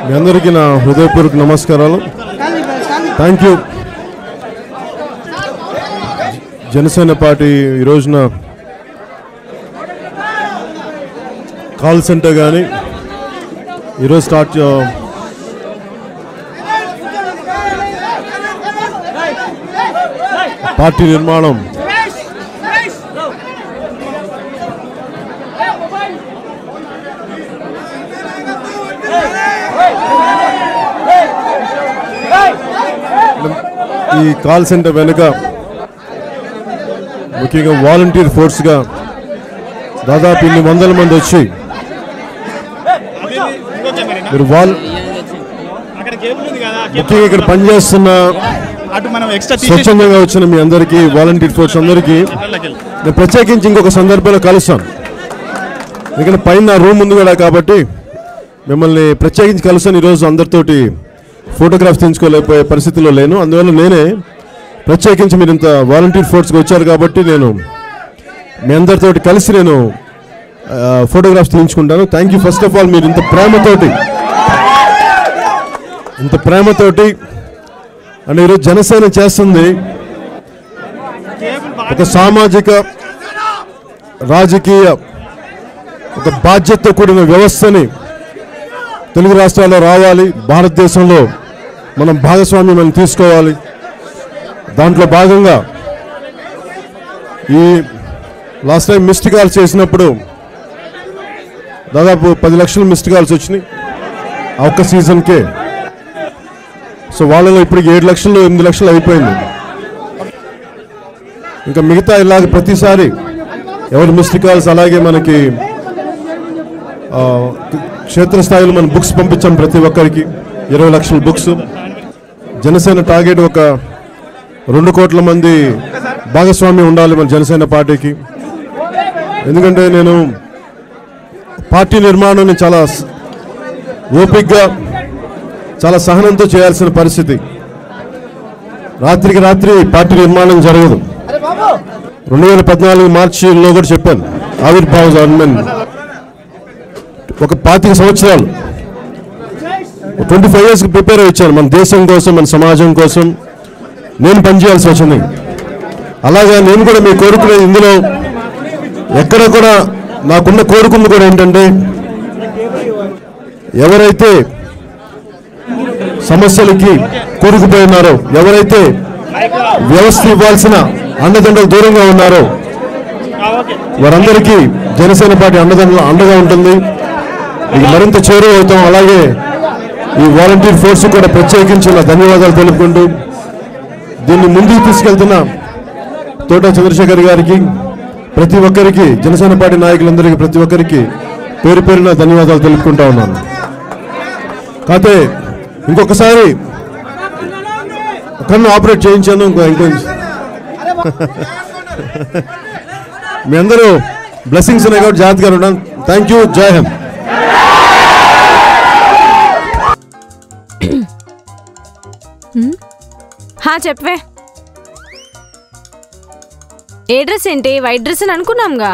మీ అందరికీ నా హృదయపూర్వక నమస్కారాలు. Thank you. జనసేన పార్టీ ఈ రోజున కాల్ సెంటర్ కానీ ఈరోజు స్టార్ట్ పార్టీ నిర్మాణం ఈ కాల్ సెంటర్ వెనుక ముఖ్యంగా వాలంటీర్ ఫోర్స్గా దాదాపు 100 మంది వచ్చి మీరు ముఖ్యంగా ఇక్కడ పనిచేస్తున్న స్వచ్ఛందంగా వచ్చిన మీ అందరికీ వాలంటీర్ ఫోర్స్ అందరికీ నేను ప్రత్యేకించి ఇంకొక సందర్భంలో కలుస్తాను. ఎందుకంటే పైన రూమ్ ఉంది కూడా కాబట్టి మిమ్మల్ని ప్రత్యేకించి కలుస్తాను. ఈరోజు అందరితోటి ఫోటోగ్రాఫ్ తీయించుకోలేకపోయే పరిస్థితిలో లేను. అందువల్ల నేనే ప్రత్యేకించి మీరు ఇంత వాలంటీర్ ఫోర్స్కి వచ్చారు కాబట్టి నేను మీ అందరితోటి కలిసి నేను ఫోటోగ్రాఫ్స్ తీయించుకుంటాను. Thank you. First of all మీరు ఇంత ప్రేమతోటి అంటే ఈరోజు జనసేన చేస్తుంది ఒక సామాజిక రాజకీయ ఒక బాధ్యతతో కూడిన వ్యవస్థని తెలుగు రాష్ట్రాల్లో రావాలి, భారతదేశంలో మనం భాగస్వామ్యం తీసుకోవాలి. దాంట్లో భాగంగా ఈ లాస్ట్ టైం మిస్డ్ కాల్స్ చేసినప్పుడు దాదాపు 10 లక్షల మిస్డ్ కాల్స్ వచ్చినాయి ఆ ఒక్క సీజన్కే. సో వాళ్ళలో ఇప్పుడు 7 లక్షలు 8 లక్షలు అయిపోయింది. ఇంకా మిగతా ఇలాగ ప్రతిసారి ఎవరు మిస్డ్ కాల్స్ అలాగే మనకి క్షేత్రస్థాయిలో మనం బుక్స్ పంపించాం ప్రతి ఒక్కరికి 20 లక్షల బుక్స్. జనసేన టార్గెట్ ఒక 2 కోట్ల మంది భాగస్వామ్యం ఉండాలి మన జనసేన పార్టీకి. ఎందుకంటే నేను పార్టీ నిర్మాణాన్ని చాలా ఓపికగా చాలా సహనంతో చేయాల్సిన పరిస్థితి. రాత్రికి రాత్రి పార్టీ నిర్మాణం జరగదు. 2014 మార్చిలో కూడా చెప్పాను ఆవిర్భావ గవర్నమెంట్ ఒక 25 సంవత్సరాలు 25 years ప్రిపేర్ అయ్యాను మన దేశం కోసం మన సమాజం కోసం నేను పనిచేయాల్సి వచ్చింది. అలాగే నేను కూడా మీ కోరుకునే ఇందులో ఎక్కడ కూడా నాకున్న కోరుకుంది కూడా ఏంటంటే ఎవరైతే సమస్యలకి కూరుకుపోయినారో ఎవరైతే వ్యవస్థ ఇవ్వాల్సిన అండదండలు దూరంగా ఉన్నారో వారందరికీ జనసేన పార్టీ అండగా ఉంటుంది. ఇది మరింత చేరువ అవుతాం. అలాగే ఈ వాలంటీర్ ఫోర్స్ కూడా ప్రత్యేకించి నా ధన్యవాదాలు తెలుపుకుంటూ దీన్ని ముందుకు తీసుకెళ్తున్న తోట చంద్రశేఖర్ గారికి ప్రతి ఒక్కరికి జనసేన పార్టీ నాయకులందరికీ ప్రతి ఒక్కరికి పేరు పేరున ధన్యవాదాలు తెలుపుకుంటా ఉన్నాను. కాకపోతే ఇంకొకసారి కన్ను ఆపరేట్ చేయించాను. ఇంకో మీ అందరూ బ్లెస్సింగ్స్ ఉన్నాయి కాబట్టి జాగ్రత్తగా ఉన్నాను. Thank you. జై హింద్. చెప్పవే ఏ డ్రెస్ ఏంటి? వైట్ డ్రెస్ అని అనుకున్నాంగా.